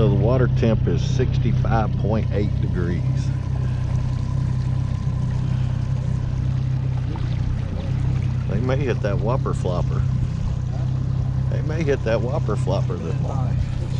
So the water temp is 65.8 degrees. They may hit that whopper flopper. They may hit that whopper flopper this morning.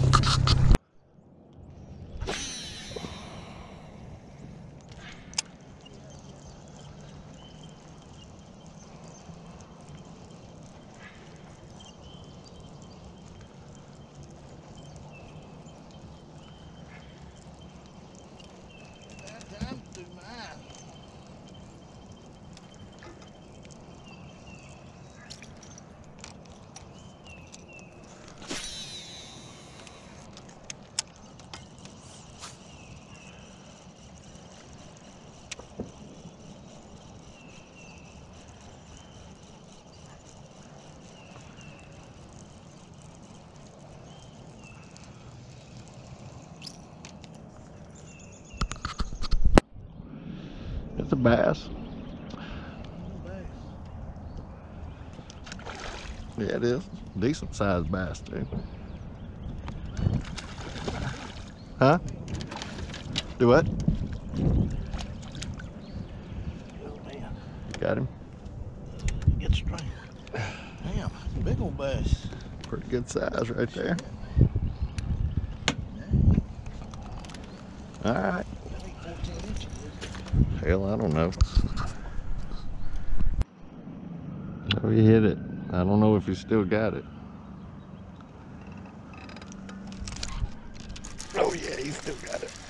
It's a bass. Yeah, it is. Decent sized bass too. Huh? Do what? Oh man. Got him. Get straight. Damn, big old bass. Pretty good size right there. All right. That ain't 14 inches. Hell, I don't know. Oh, he hit it. I don't know if he still got it. Oh yeah, he still got it.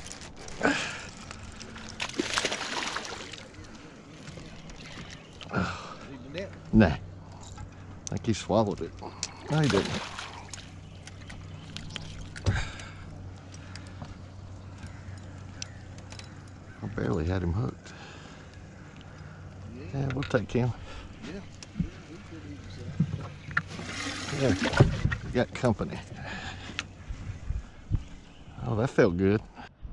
Nah. I think he swallowed it. No, he didn't. I barely had him hooked. Yeah, we'll take him. Yeah, we got company. Oh, that felt good.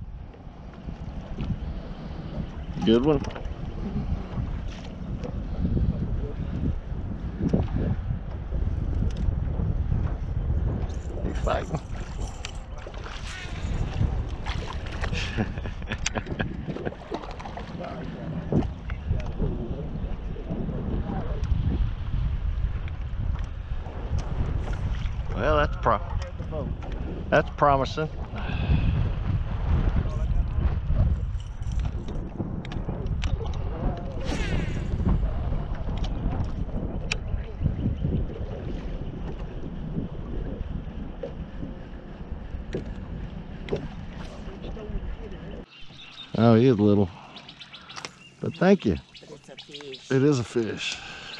Good one. He's fighting. Well, that's promising. Oh, he is little. But thank you. But it's a fish. It is a fish.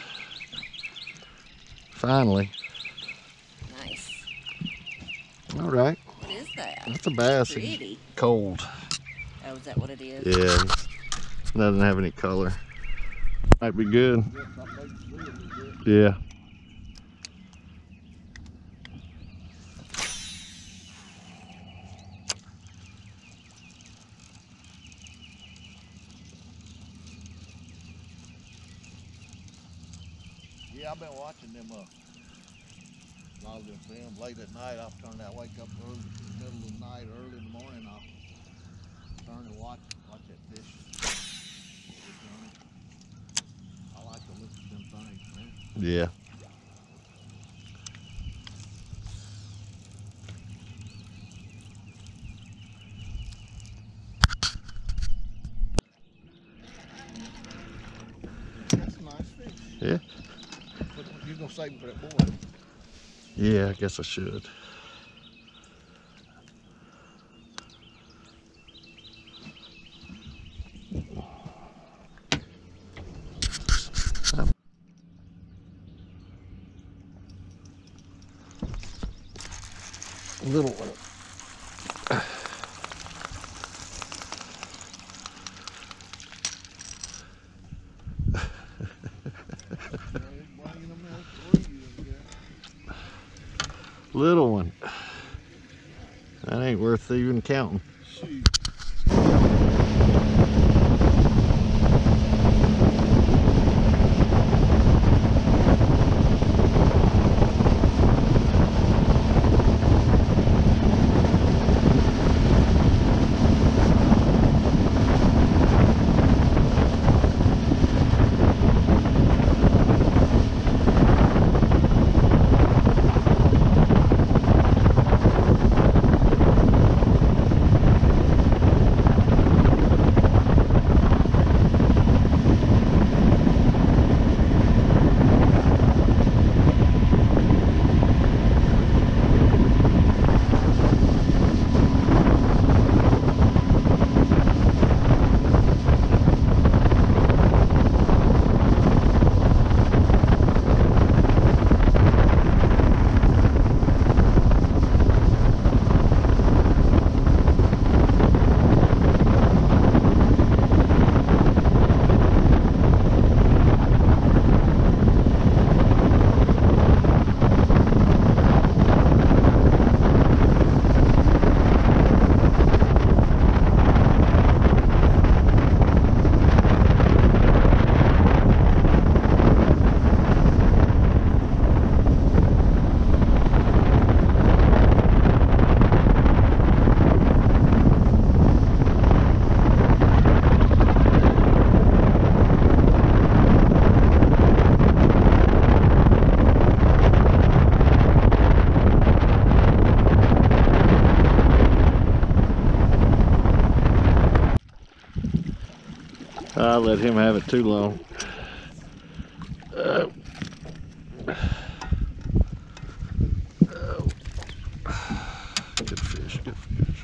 Finally. Nice. All right. What is that? That's a bass. Pretty. Cold. Oh, is that what it is? Yeah. Doesn't have any color. Might be good. Yeah. Yeah, I've been watching them a lot of them films late at night. I'll turn that, wake up early, middle of the night, early in the morning. I'll turn and watch that fish. I like to look at them things, man. Yeah. That's a nice fish. Yeah. But you're gonna save him for that boy. Yeah, I guess I should. Little one. Little one. That ain't worth even counting. Shoot. I let him have it too long. Good fish, good fish.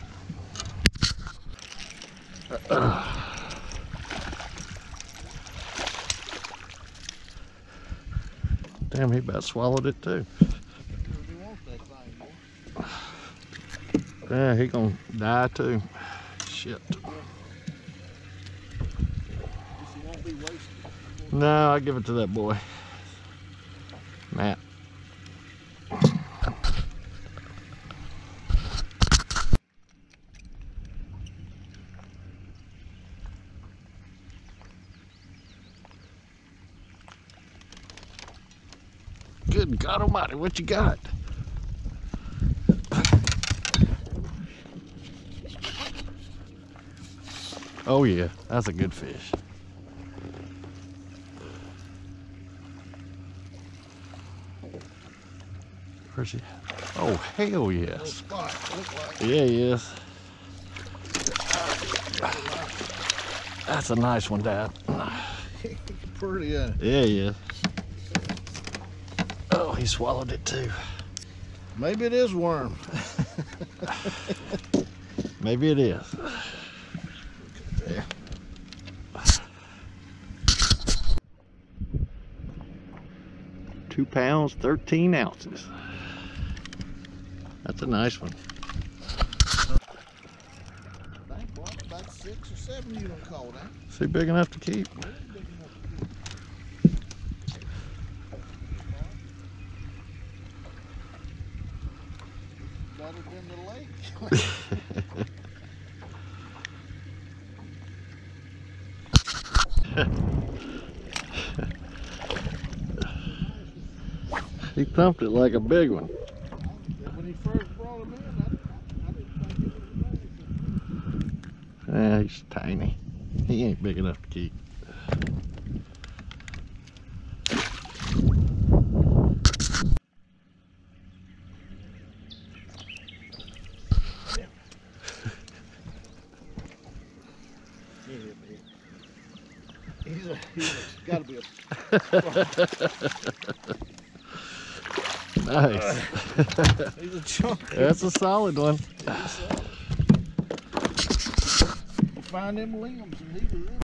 Damn, he about swallowed it too. He wants that thing, boy. Yeah, he gonna die too. Shit. Guess he won't be wasted. No, I give it to that boy, Matt. Good God Almighty, what you got? Oh yeah, that's a good fish. Where's he? Oh hell Little yes. spot, look like. Yeah, yes. That's a nice one, Dad. Pretty, Yeah, yeah. Oh, he swallowed it too. Maybe it is worm. Maybe it is. There. 2 pounds, 13 ounces. That's a nice one. I think, boy, about 6 or 7 you done caught, eh? Is he big enough to keep? Big enough to keep. Better than the lake. He thumped it like a big one. When he first brought him in, I didn't think it was big. Yeah, he's tiny. He ain't big enough to keep. He's got to be a. Nice. He's a chunk. That's a solid one. We'll find them limbs and leave it in.